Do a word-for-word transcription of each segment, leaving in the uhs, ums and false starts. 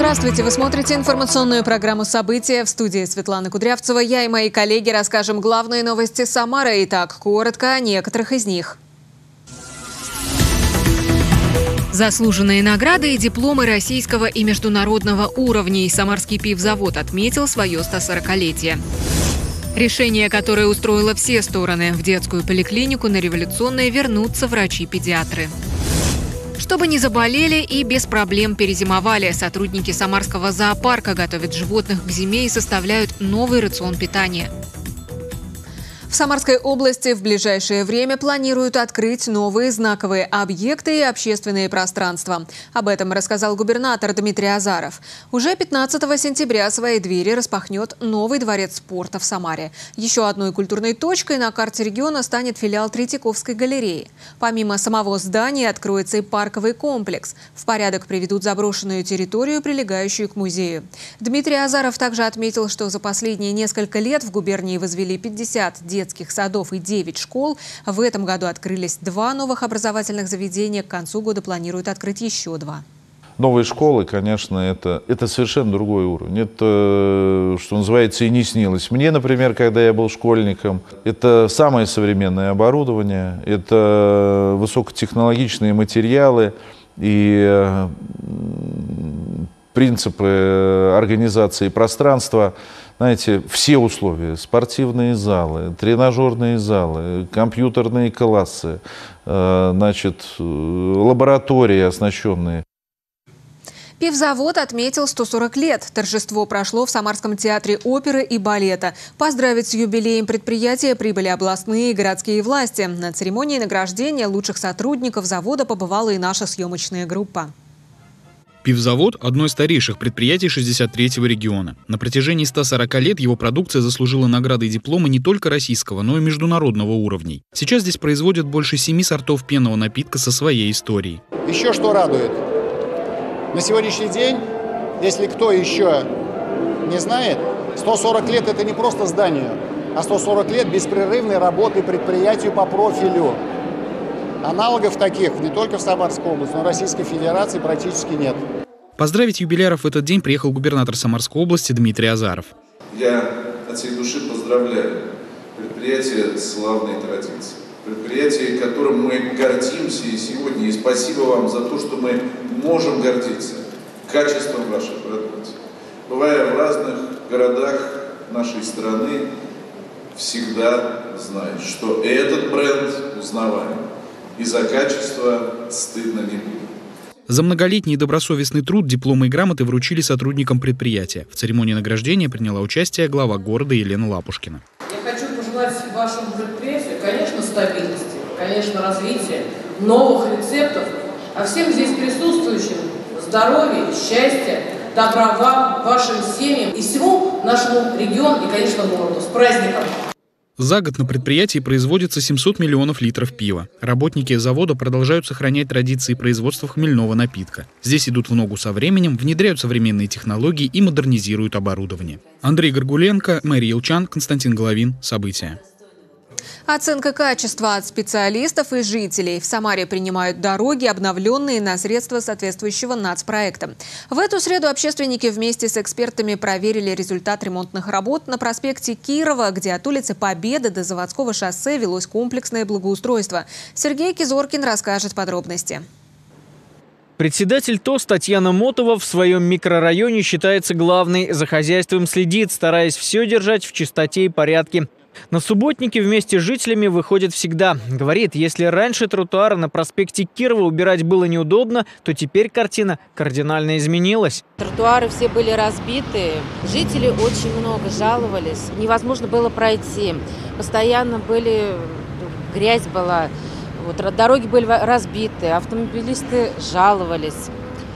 Здравствуйте! Вы смотрите информационную программу «События». В студии Светлана Кудрявцева. Я и мои коллеги расскажем главные новости Самары. Итак, коротко о некоторых из них. Заслуженные награды и дипломы российского и международного уровней. Самарский пивзавод отметил свое сто сорокалетие. Решение, которое устроило все стороны. В детскую поликлинику на Революционной вернутся врачи-педиатры. Чтобы не заболели и без проблем перезимовали, сотрудники Самарского зоопарка готовят животных к зиме и составляют новый рацион питания. В Самарской области в ближайшее время планируют открыть новые знаковые объекты и общественные пространства. Об этом рассказал губернатор Дмитрий Азаров. Уже пятнадцатого сентября свои двери распахнет новый дворец спорта в Самаре. Еще одной культурной точкой на карте региона станет филиал Третьяковской галереи. Помимо самого здания откроется и парковый комплекс. В порядок приведут заброшенную территорию, прилегающую к музею. Дмитрий Азаров также отметил, что за последние несколько лет в губернии возвели пятьдесят детских садов и девять школ. В этом году открылись два новых образовательных заведения. К концу года планируют открыть еще два. Новые школы, конечно, это, это совершенно другой уровень. Это, что называется, и не снилось. Мне, например, когда я был школьником, это самое современное оборудование, это высокотехнологичные материалы и принципы организации пространства. Знаете, все условия, спортивные залы, тренажерные залы, компьютерные классы, значит, лаборатории оснащенные. Пивзавод отметил сто сорок лет. Торжество прошло в Самарском театре оперы и балета. Поздравить с юбилеем предприятия прибыли областные и городские власти. На церемонии награждения лучших сотрудников завода побывала и наша съемочная группа. Пивзавод – одно из старейших предприятий шестьдесят третьего региона. На протяжении ста сорока лет его продукция заслужила награды и дипломы не только российского, но и международного уровней. Сейчас здесь производят больше семи сортов пенного напитка со своей историей. Еще что радует. На сегодняшний день, если кто еще не знает, сто сорок лет – это не просто здание, а сто сорок лет беспрерывной работы предприятию по профилю. Аналогов таких не только в Самарской области, но и в Российской Федерации практически нет. Поздравить юбиляров в этот день приехал губернатор Самарской области Дмитрий Азаров. Я от всей души поздравляю предприятие славной традиции. Предприятие, которым мы гордимся и сегодня. И спасибо вам за то, что мы можем гордиться качеством вашей продукции. Бывая в разных городах нашей страны, всегда знаю, что этот бренд узнаваем. И за качество стыдно не будет. За многолетний добросовестный труд дипломы и грамоты вручили сотрудникам предприятия. В церемонии награждения приняла участие глава города Елена Лапушкина. Я хочу пожелать вашему предприятию, конечно, стабильности, конечно, развития, новых рецептов, а всем здесь присутствующим здоровья, счастья, добра вам, вашим семьям и всему нашему региону и, конечно, городу. С праздником! За год на предприятии производится семьсот миллионов литров пива. Работники завода продолжают сохранять традиции производства хмельного напитка. Здесь идут в ногу со временем, внедряют современные технологии и модернизируют оборудование. Андрей Горгуленко, Мария Елчан, Константин Головин. События. Оценка качества от специалистов и жителей. В Самаре принимают дороги, обновленные на средства соответствующего нацпроекта. В эту среду общественники вместе с экспертами проверили результат ремонтных работ на проспекте Кирова, где от улицы Победы до Заводского шоссе велось комплексное благоустройство. Сергей Кизоркин расскажет подробности. Председатель ТОС Татьяна Мотова в своем микрорайоне считается главной. За хозяйством следит, стараясь все держать в чистоте и порядке. На субботники вместе с жителями выходит всегда. Говорит, если раньше тротуары на проспекте Кирова убирать было неудобно, то теперь картина кардинально изменилась. Тротуары все были разбиты, жители очень много жаловались, невозможно было пройти. Постоянно были, грязь была, вот, дороги были разбиты, автомобилисты жаловались.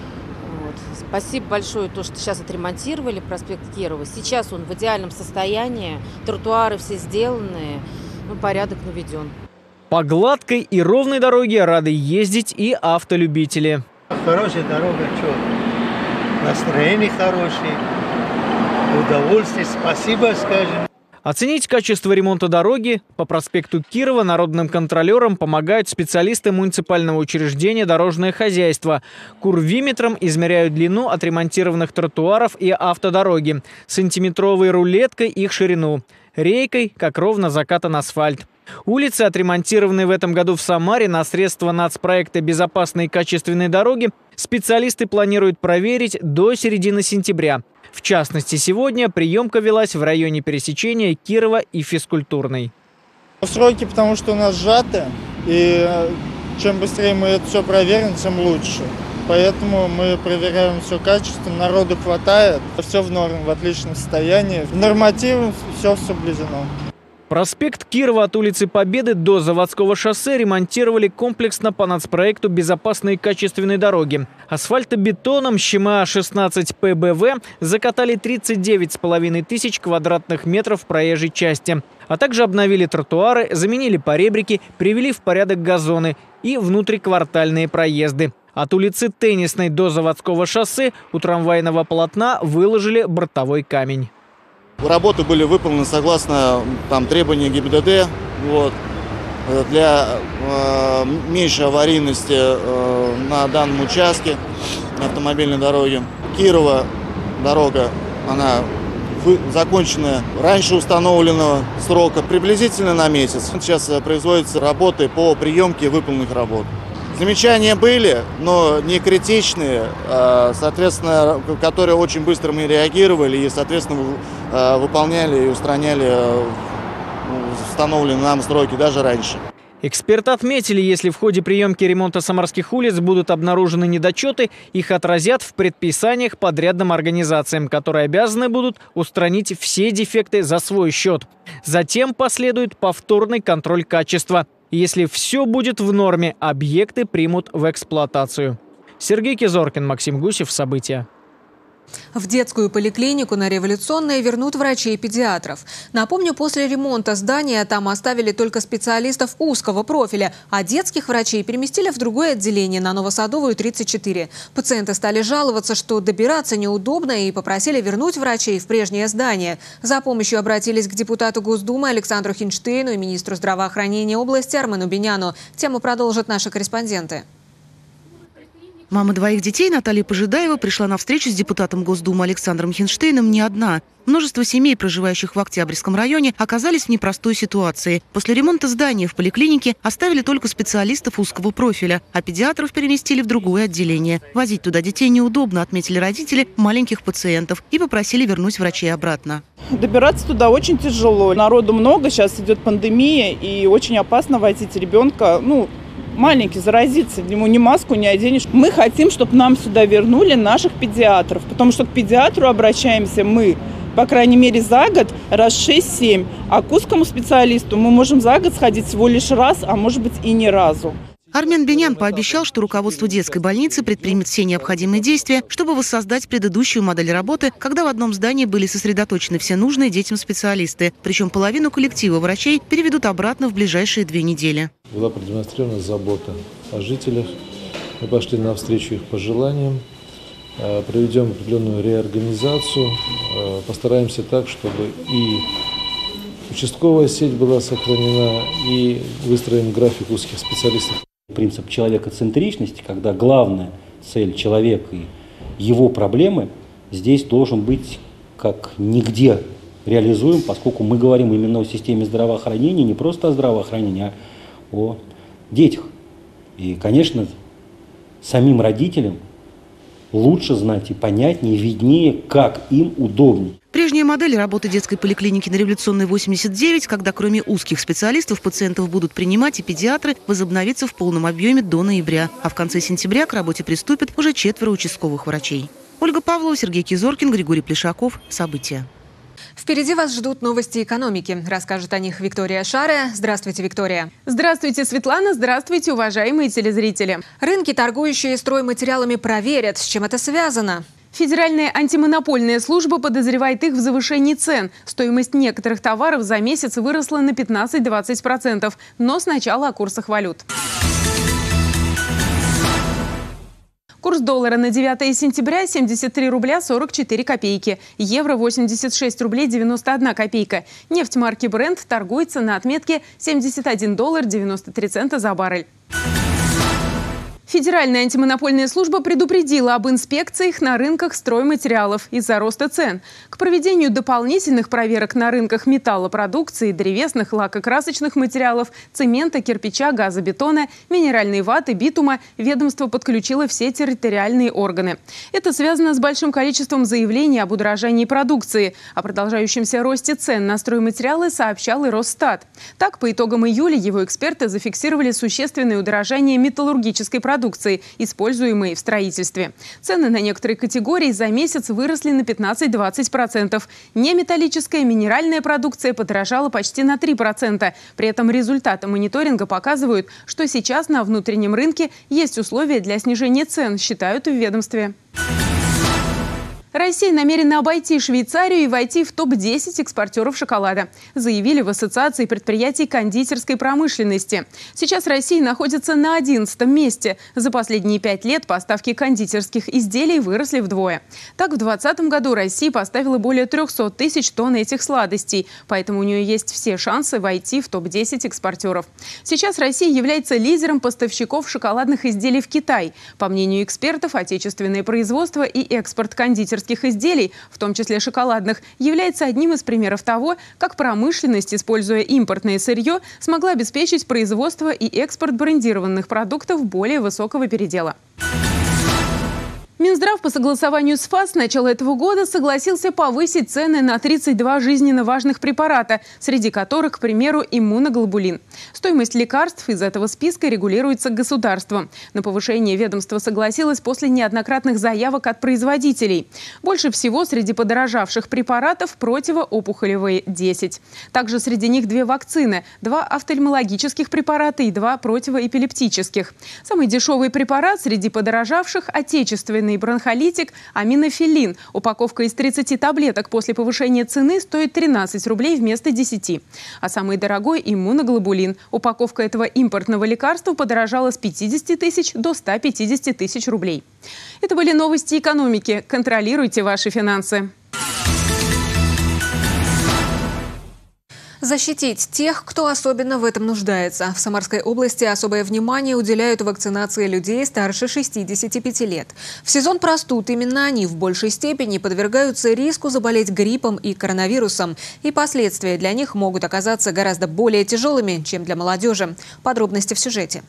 Спасибо большое, то, что сейчас отремонтировали проспект Кирова. Сейчас он в идеальном состоянии, тротуары все сделаны, ну, порядок наведен. По гладкой и ровной дороге рады ездить и автолюбители. Хорошая дорога, что? Настроение хорошее, удовольствие, спасибо, скажем. Оценить качество ремонта дороги по проспекту Кирова народным контролерам помогают специалисты муниципального учреждения «Дорожное хозяйство». Курвиметром измеряют длину отремонтированных тротуаров и автодороги, сантиметровой рулеткой их ширину, рейкой, как ровно закатан асфальт. Улицы, отремонтированные в этом году в Самаре на средства нацпроекта «Безопасные и качественные дороги», специалисты планируют проверить до середины сентября. В частности, сегодня приемка велась в районе пересечения Кирова и Физкультурной. Сроки, потому что у нас сжаты, и чем быстрее мы это все проверим, тем лучше. Поэтому мы проверяем все качественно, народу хватает, все в норме, в отличном состоянии. Нормативом все соблюдено. Проспект Кирова от улицы Победы до Заводского шоссе ремонтировали комплексно по нацпроекту «Безопасные и качественные дороги». Асфальтобетоном ЩМА шестнадцать П Б В закатали тридцать девять с половиной тысяч квадратных метров проезжей части. А также обновили тротуары, заменили поребрики, привели в порядок газоны и внутриквартальные проезды. От улицы Теннисной до Заводского шоссе у трамвайного полотна выложили бортовой камень. Работы были выполнены согласно там, требованиям Г И Б Д Д. Вот. Для э, меньшей аварийности э, на данном участке автомобильной дороги. Кирова дорога, она вы, закончена раньше установленного срока, приблизительно на месяц. Сейчас производятся работы по приемке выполненных работ. Замечания были, но не критичные, соответственно, которые очень быстро мы реагировали и, соответственно, выполняли и устраняли установленные нам сроки даже раньше. Эксперты отметили, если в ходе приемки ремонта самарских улиц будут обнаружены недочеты, их отразят в предписаниях подрядным организациям, которые обязаны будут устранить все дефекты за свой счет. Затем последует повторный контроль качества. Если все будет в норме, объекты примут в эксплуатацию. Сергей Кизоркин, Максим Гусев. События. В детскую поликлинику на Революционной вернут врачей и педиатров. Напомню, после ремонта здания там оставили только специалистов узкого профиля, а детских врачей переместили в другое отделение на Новосадовую, тридцать четыре. Пациенты стали жаловаться, что добираться неудобно, и попросили вернуть врачей в прежнее здание. За помощью обратились к депутату Госдумы Александру Хинштейну и министру здравоохранения области Армену Беняну. Тему продолжат наши корреспонденты. Мама двоих детей Наталья Пожидаева пришла на встречу с депутатом Госдумы Александром Хинштейном не одна. Множество семей, проживающих в Октябрьском районе, оказались в непростой ситуации. После ремонта здания в поликлинике оставили только специалистов узкого профиля, а педиатров переместили в другое отделение. Возить туда детей неудобно, отметили родители маленьких пациентов и попросили вернуть врачей обратно. Добираться туда очень тяжело. Народу много, сейчас идет пандемия, и очень опасно возить ребенка, ну, маленький, заразиться, ему ни маску не оденешь. Мы хотим, чтобы нам сюда вернули наших педиатров, потому что к педиатру обращаемся мы, по крайней мере, за год раз шесть-семь, а к узкому специалисту мы можем за год сходить всего лишь раз, а может быть и ни разу. Армен Бенян пообещал, что руководство детской больницы предпримет все необходимые действия, чтобы воссоздать предыдущую модель работы, когда в одном здании были сосредоточены все нужные детям специалисты. Причем половину коллектива врачей переведут обратно в ближайшие две недели. Была продемонстрирована забота о жителях. Мы пошли навстречу их пожеланиям. Проведем определенную реорганизацию. Постараемся так, чтобы и участковая сеть была сохранена, и выстроен график узких специалистов. Принцип человекоцентричности, когда главная цель человека и его проблемы здесь должен быть как нигде реализуем, поскольку мы говорим именно о системе здравоохранения, не просто о здравоохранении, а о детях. И, конечно, самим родителям лучше знать и понятнее, виднее, как им удобнее. Прежняя модель работы детской поликлиники на Революционной восемьдесят девять, когда кроме узких специалистов пациентов будут принимать и педиатры, возобновится в полном объеме до ноября. А в конце сентября к работе приступят уже четверо участковых врачей. Ольга Павлова, Сергей Кизоркин, Григорий Плешаков. События. Впереди вас ждут новости экономики. Расскажет о них Виктория Шаре. Здравствуйте, Виктория. Здравствуйте, Светлана. Здравствуйте, уважаемые телезрители. Рынки, торгующие стройматериалами, проверят, с чем это связано. Федеральная антимонопольная служба подозревает их в завышении цен. Стоимость некоторых товаров за месяц выросла на пятнадцать-двадцать процентов. Но сначала о курсах валют. Курс доллара на девятое сентября – семьдесят три рубля сорок четыре копейки. Евро – восемьдесят шесть рублей девяносто одна копейка. Нефть марки Brent торгуется на отметке семьдесят один доллар девяносто три цента за баррель. Федеральная антимонопольная служба предупредила об инспекциях на рынках стройматериалов из-за роста цен. К проведению дополнительных проверок на рынках металлопродукции, древесных, лакокрасочных материалов, цемента, кирпича, газобетона, минеральной ваты, битума ведомство подключило все территориальные органы. Это связано с большим количеством заявлений об удорожании продукции. О продолжающемся росте цен на стройматериалы сообщал и Росстат. Так, по итогам июля его эксперты зафиксировали существенное удорожание металлургической продукции, используемые в строительстве. Цены на некоторые категории за месяц выросли на пятнадцать-двадцать процентов. Неметаллическая минеральная продукция подорожала почти на три процента. При этом результаты мониторинга показывают, что сейчас на внутреннем рынке есть условия для снижения цен, считают в ведомстве. Россия намерена обойти Швейцарию и войти в топ десять экспортеров шоколада, заявили в Ассоциации предприятий кондитерской промышленности. Сейчас Россия находится на одиннадцатом месте. За последние пять лет поставки кондитерских изделий выросли вдвое. Так, в двадцатом году Россия поставила более трёхсот тысяч тонн этих сладостей, поэтому у нее есть все шансы войти в топ десять экспортеров. Сейчас Россия является лидером поставщиков шоколадных изделий в Китай. По мнению экспертов, отечественное производство и экспорт кондитерских изделий, в том числе шоколадных, является одним из примеров того, как промышленность, используя импортное сырье, смогла обеспечить производство и экспорт брендированных продуктов более высокого передела. Минздрав по согласованию с ФАС с начала этого года согласился повысить цены на тридцать два жизненно важных препарата, среди которых, к примеру, иммуноглобулин. Стоимость лекарств из этого списка регулируется государством. На повышение ведомство согласилось после неоднократных заявок от производителей. Больше всего среди подорожавших препаратов противоопухолевые – десять. Также среди них две вакцины, два офтальмологических препарата и два противоэпилептических. Самый дешевый препарат среди подорожавших – отечественный бронхолитик аминофилин. Упаковка из тридцати таблеток после повышения цены стоит тринадцать рублей вместо десяти. А самый дорогой – иммуноглобулин. Упаковка этого импортного лекарства подорожала с пятидесяти тысяч до ста пятидесяти тысяч рублей. Это были новости экономики. Контролируйте ваши финансы. Защитить тех, кто особенно в этом нуждается. В Самарской области особое внимание уделяют вакцинации людей старше шестидесяти пяти лет. В сезон простуд именно они в большей степени подвергаются риску заболеть гриппом и коронавирусом. И последствия для них могут оказаться гораздо более тяжелыми, чем для молодежи. Подробности в сюжете.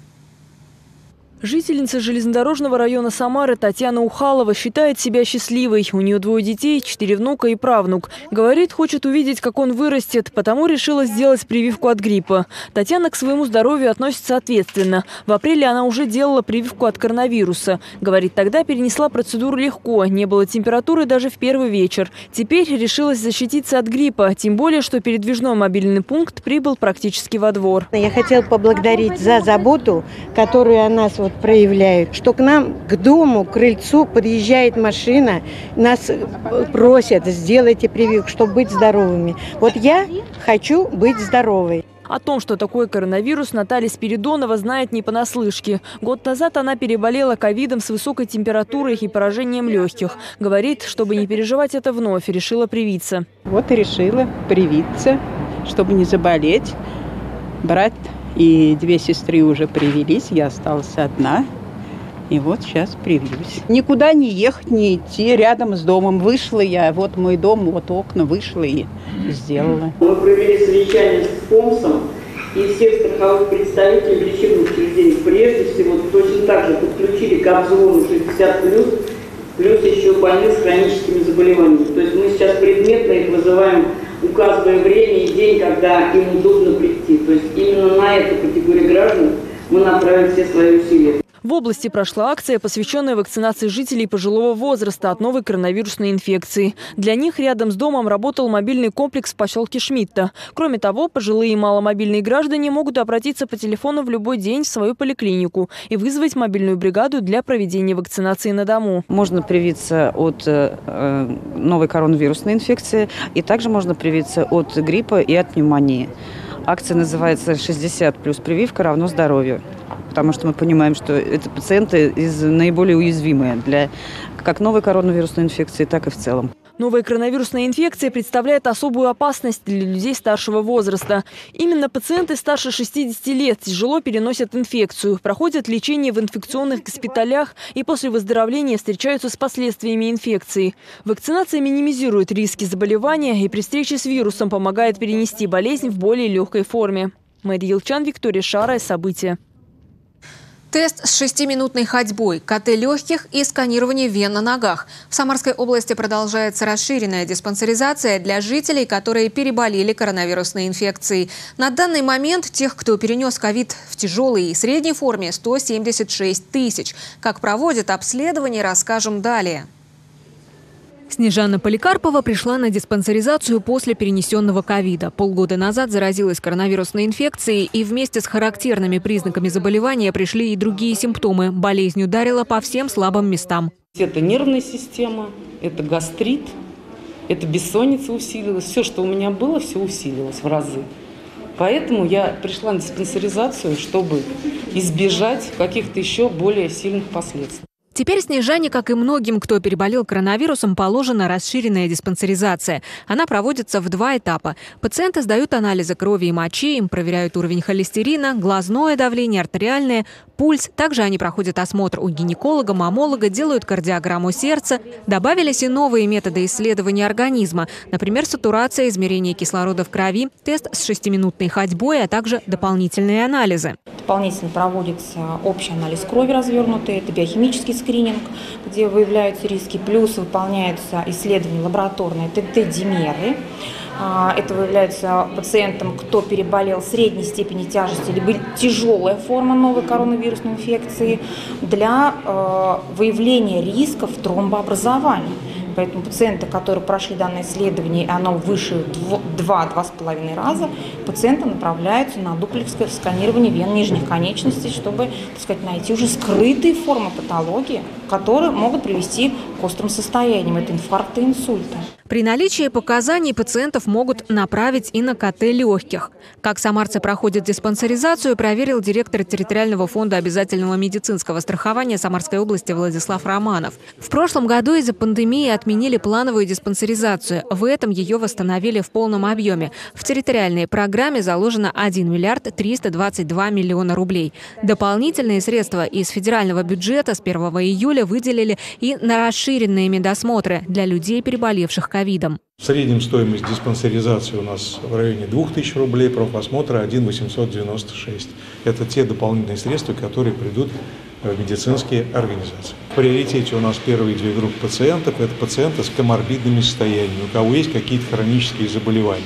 Жительница железнодорожного района Самары Татьяна Ухалова считает себя счастливой. У нее двое детей, четыре внука и правнук. Говорит, хочет увидеть, как он вырастет, потому решила сделать прививку от гриппа. Татьяна к своему здоровью относится ответственно. В апреле она уже делала прививку от коронавируса. Говорит, тогда перенесла процедуру легко, не было температуры даже в первый вечер. Теперь решилась защититься от гриппа, тем более, что передвижной мобильный пункт прибыл практически во двор. Я хотела поблагодарить за заботу, которую о нас вот проявляют, что к нам, к дому, к крыльцу подъезжает машина, нас просят, сделайте прививку, чтобы быть здоровыми. Вот я хочу быть здоровой. О том, что такое коронавирус, Наталья Спиридонова знает не понаслышке. Год назад она переболела ковидом с высокой температурой и поражением легких. Говорит, чтобы не переживать это вновь, решила привиться. Вот и решила привиться, чтобы не заболеть. Брат и две сестры уже привились, я осталась одна. И вот сейчас привьюсь. Никуда не ехать, не идти, рядом с домом. Вышла я, вот мой дом, вот окна, вышла и сделала. Мы провели совещание с ФОМСом и всех страховых представителей лечебных учреждений. Прежде всего, точно так же подключили к обзору шестьдесят плюс, плюс еще больных с хроническими заболеваниями. То есть мы сейчас предметно их вызываем, указывая время и день, когда им удобно прийти. То есть именно на эту категорию граждан мы направим все свои усилия. В области прошла акция, посвященная вакцинации жителей пожилого возраста от новой коронавирусной инфекции. Для них рядом с домом работал мобильный комплекс в поселке Шмидта. Кроме того, пожилые и маломобильные граждане могут обратиться по телефону в любой день в свою поликлинику и вызвать мобильную бригаду для проведения вакцинации на дому. Можно привиться от э, новой коронавирусной инфекции, и также можно привиться от гриппа и от пневмонии. Акция называется «шестьдесят плюс прививка равно здоровью». потому что мы понимаем, что это пациенты из наиболее уязвимые для как новой коронавирусной инфекции, так и в целом. Новая коронавирусная инфекция представляет особую опасность для людей старшего возраста. Именно пациенты старше шестидесяти лет тяжело переносят инфекцию, проходят лечение в инфекционных госпиталях и после выздоровления встречаются с последствиями инфекции. Вакцинация минимизирует риски заболевания и при встрече с вирусом помогает перенести болезнь в более легкой форме. Мария Елчан, Виктория Шара. События. Тест с шестиминутной ходьбой, ка тэ легких и сканирование вен на ногах. В Самарской области продолжается расширенная диспансеризация для жителей, которые переболели коронавирусной инфекцией. На данный момент тех, кто перенес ковид в тяжелой и средней форме, сто семьдесят шесть тысяч. Как проводят обследование, расскажем далее. Снежана Поликарпова пришла на диспансеризацию после перенесенного ковида. Полгода назад заразилась коронавирусной инфекцией, и вместе с характерными признаками заболевания пришли и другие симптомы. Болезнь ударила по всем слабым местам. Это нервная система, это гастрит, это бессонница усилилась. Все, что у меня было, все усилилось в разы. Поэтому я пришла на диспансеризацию, чтобы избежать каких-то еще более сильных последствий. Теперь Снежане, как и многим, кто переболел коронавирусом, положена расширенная диспансеризация. Она проводится в два этапа. Пациенты сдают анализы крови и мочи, им проверяют уровень холестерина, глазное давление, артериальное, пульс. Также они проходят осмотр у гинеколога, маммолога, делают кардиограмму сердца. Добавились и новые методы исследования организма. Например, сатурация, измерение кислорода в крови, тест с шестиминутной ходьбой, а также дополнительные анализы. Дополнительно проводится общий анализ крови развернутый, это биохимический скрининг, где выявляются риски, плюс выполняются исследования лабораторные тэ тэ-димеры. Это выявляется пациентам, кто переболел средней степени тяжести, либо тяжелая форма новой коронавирусной инфекции, для выявления рисков тромбообразования. Поэтому пациенты, которые прошли данное исследование, оно выше два-два с половиной раза, пациенты направляются на дуплексское сканирование вен нижних конечностей, чтобы, так сказать, найти уже скрытые формы патологии, которые могут привести к острым состояниям. Это инфаркты и инсульты. При наличии показаний пациентов могут направить и на ка тэ легких. Как самарцы проходят диспансеризацию, проверил директор территориального фонда обязательного медицинского страхования Самарской области Владислав Романов. В прошлом году из-за пандемии отменили плановую диспансеризацию. В этом ее восстановили в полном объеме. В территориальной программе заложено один миллиард триста двадцать два миллиона рублей. Дополнительные средства из федерального бюджета с первого июля выделили и на расширенные медосмотры для людей, переболевших ковидом. В среднем стоимость диспансеризации у нас в районе двух тысяч рублей, профосмотра один тысяча восемьсот девяносто шесть. Это те дополнительные средства, которые придут в медицинские организации. В приоритете у нас первые две группы пациентов – это пациенты с коморбидными состояниями, у кого есть какие-то хронические заболевания.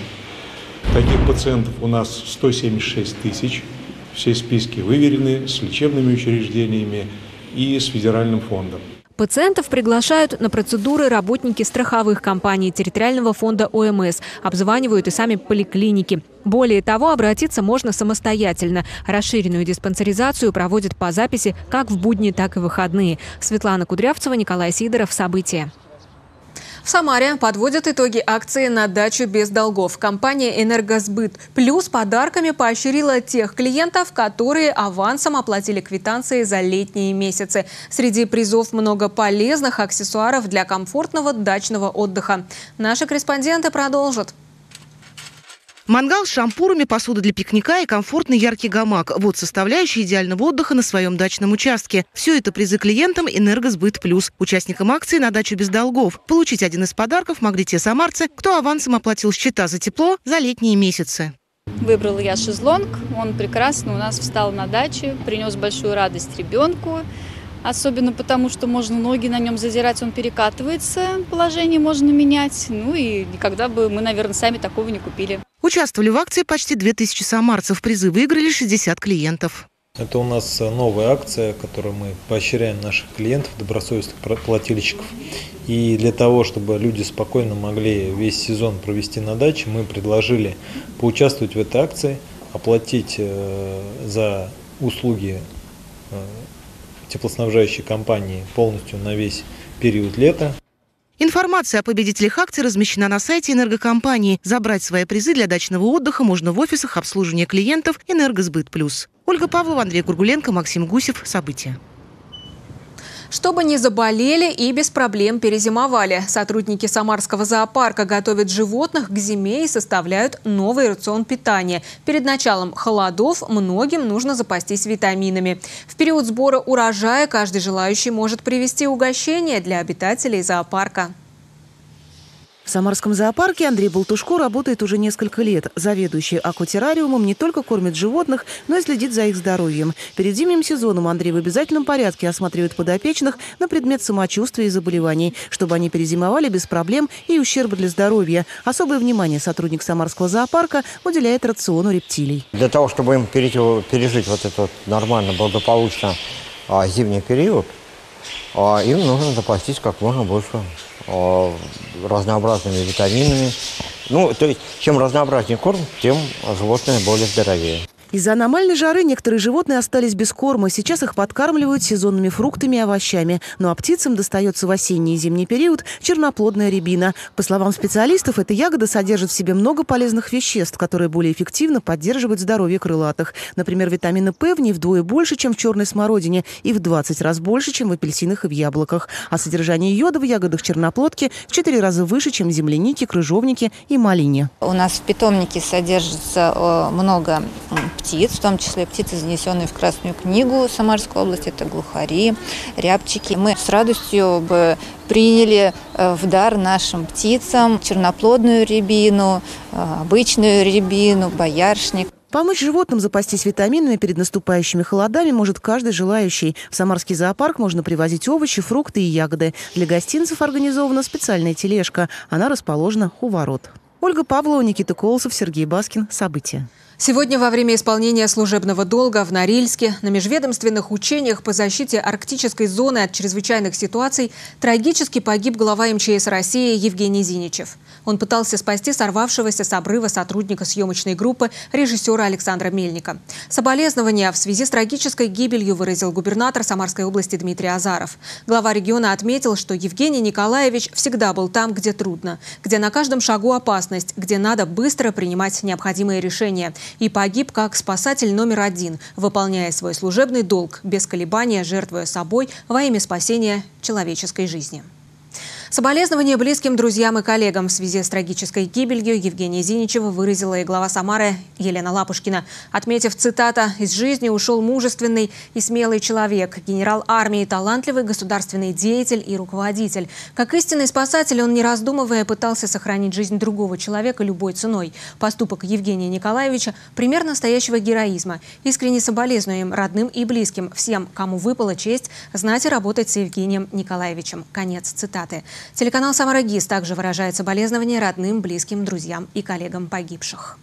Таких пациентов у нас сто семьдесят шесть тысяч. Все списки выверены с лечебными учреждениями и с федеральным фондом. Пациентов приглашают на процедуры работники страховых компаний территориального фонда о эм эс. Обзванивают и сами поликлиники. Более того, обратиться можно самостоятельно. Расширенную диспансеризацию проводят по записи как в будни, так и в выходные. Светлана Кудрявцева, Николай Сидоров. События. В Самаре подводят итоги акции на дачу без долгов. Компания «Энергосбыт Плюс» подарками поощрила тех клиентов, которые авансом оплатили квитанции за летние месяцы. Среди призов много полезных аксессуаров для комфортного дачного отдыха. Наши корреспонденты продолжат. Мангал с шампурами, посуда для пикника и комфортный яркий гамак – вот составляющие идеального отдыха на своем дачном участке. Все это призы клиентам «Энергосбыт Плюс», участникам акции на дачу без долгов. Получить один из подарков могли те самарцы, кто авансом оплатил счета за тепло за летние месяцы. Выбрала я шезлонг, он прекрасно у нас встал на даче, принес большую радость ребенку. Особенно потому, что можно ноги на нем задирать, он перекатывается, положение можно менять. Ну и никогда бы мы, наверное, сами такого не купили. Участвовали в акции почти две тысячи самарцев. Призы выиграли шестьдесят клиентов. Это у нас новая акция, которую мы поощряем наших клиентов, добросовестных плательщиков. И для того, чтобы люди спокойно могли весь сезон провести на даче, мы предложили поучаствовать в этой акции, оплатить за услуги теплоснабжающей компании полностью на весь период лета. Информация о победителях акции размещена на сайте энергокомпании. Забрать свои призы для дачного отдыха можно в офисах обслуживания клиентов «Энергосбыт Плюс». Ольга Павлова, Андрей Кургуленко, Максим Гусев. События. Чтобы не заболели и без проблем перезимовали. Сотрудники Самарского зоопарка готовят животных к зиме и составляют новый рацион питания. Перед началом холодов многим нужно запастись витаминами. В период сбора урожая каждый желающий может привезти угощение для обитателей зоопарка. В Самарском зоопарке Андрей Болтушко работает уже несколько лет. Заведующий акватеррариумом не только кормит животных, но и следит за их здоровьем. Перед зимним сезоном Андрей в обязательном порядке осматривает подопечных на предмет самочувствия и заболеваний, чтобы они перезимовали без проблем и ущерба для здоровья. Особое внимание сотрудник Самарского зоопарка уделяет рациону рептилий. Для того, чтобы им пережить вот этот нормально, благополучно а, зимний период, а, им нужно запастись как можно больше разнообразными витаминами. Ну, то есть, чем разнообразнее корм, тем животное более здоровее. Из-за аномальной жары некоторые животные остались без корма. Сейчас их подкармливают сезонными фруктами и овощами. Ну а птицам достается в осенний и зимний период черноплодная рябина. По словам специалистов, эта ягода содержит в себе много полезных веществ, которые более эффективно поддерживают здоровье крылатых. Например, витамина П в ней вдвое больше, чем в черной смородине, и в двадцать раз больше, чем в апельсинах и в яблоках. А содержание йода в ягодах черноплодки в четыре раза выше, чем в землянике, крыжовнике и малине. У нас в питомнике содержится много птиц, в том числе птицы, занесенные в Красную книгу Самарской области, это глухари, рябчики. Мы с радостью бы приняли в дар нашим птицам черноплодную рябину, обычную рябину, боярышник. Помочь животным запастись витаминами перед наступающими холодами может каждый желающий. В Самарский зоопарк можно привозить овощи, фрукты и ягоды. Для гостинцев организована специальная тележка. Она расположена у ворот. Ольга Павлова, Никита Колосов, Сергей Баскин. События. Сегодня во время исполнения служебного долга в Норильске на межведомственных учениях по защите арктической зоны от чрезвычайных ситуаций трагически погиб глава эм че эс России Евгений Зиничев. Он пытался спасти сорвавшегося с обрыва сотрудника съемочной группы режиссера Александра Мельника. Соболезнования в связи с трагической гибелью выразил губернатор Самарской области Дмитрий Азаров. Глава региона отметил, что Евгений Николаевич всегда был там, где трудно, где на каждом шагу опасность, где надо быстро принимать необходимые решения. И погиб как спасатель номер один, выполняя свой служебный долг, без колебания жертвуя собой во имя спасения человеческой жизни. Соболезнования близким друзьям и коллегам в связи с трагической гибелью Евгения Зиничева выразила и глава Самары Елена Лапушкина. Отметив, цитата, «Из жизни ушел мужественный и смелый человек, генерал армии, талантливый государственный деятель и руководитель. Как истинный спасатель он, не раздумывая, пытался сохранить жизнь другого человека любой ценой. Поступок Евгения Николаевича – пример настоящего героизма. Искренне соболезнуем родным и близким, всем, кому выпала честь знать и работать с Евгением Николаевичем». Конец цитаты. Телеканал «Самара ГИС» также выражает соболезнования родным, близким, друзьям и коллегам погибших.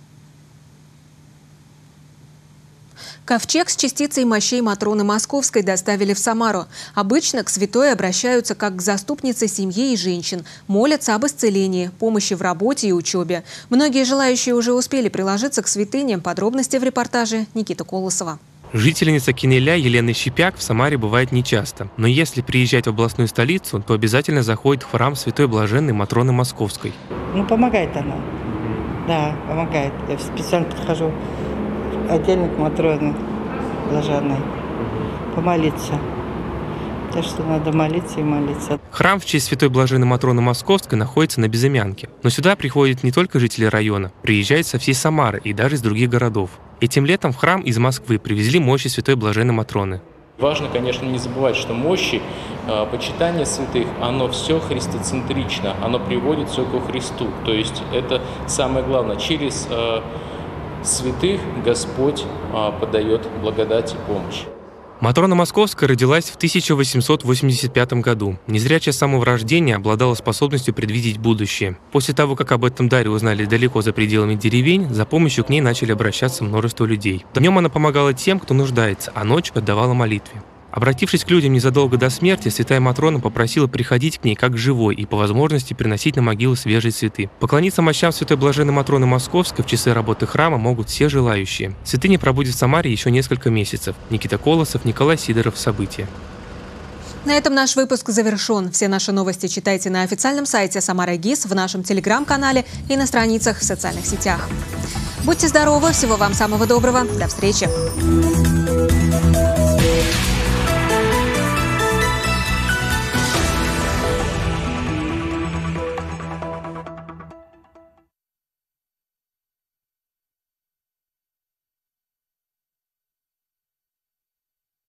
Ковчег с частицей мощей Матроны Московской доставили в Самару. Обычно к святой обращаются как к заступнице семьи и женщин, молятся об исцелении, помощи в работе и учебе. Многие желающие уже успели приложиться к святыне. Подробности в репортаже Никиты Колосова. Жительница Кинеля Елена Щепяк в Самаре бывает нечасто. Но если приезжать в областную столицу, то обязательно заходит в храм Святой Блаженной Матроны Московской. Ну, помогает она. Да, помогает. Я специально подхожу отдельно к Матроне Блаженной помолиться. Так что надо молиться и молиться. Храм в честь Святой Блаженной Матроны Московской находится на Безымянке. Но сюда приходят не только жители района, приезжают со всей Самары и даже из других городов. Этим летом в храм из Москвы привезли мощи Святой Блаженной Матроны. Важно, конечно, не забывать, что мощи, э, почитание святых, оно все христоцентрично, оно приводит все ко Христу. То есть это самое главное. Через э, святых Господь э, подает благодать и помощь. Матрона Московская родилась в тысяча восемьсот восемьдесят пятом году. Незрячая с самого рождения обладала способностью предвидеть будущее. После того, как об этом даре узнали далеко за пределами деревень, за помощью к ней начали обращаться множество людей. Днем она помогала тем, кто нуждается, а ночью отдавала молитве. Обратившись к людям незадолго до смерти, святая Матрона попросила приходить к ней как к живой и по возможности приносить на могилу свежие цветы. Поклониться мощам Святой Блаженной Матроны Московской в часы работы храма могут все желающие. Святыня пробудет в Самаре еще несколько месяцев. Никита Колосов, Николай Сидоров. События. На этом наш выпуск завершен. Все наши новости читайте на официальном сайте Самара ГИС, в нашем телеграм-канале и на страницах в социальных сетях. Будьте здоровы, всего вам самого доброго. До встречи.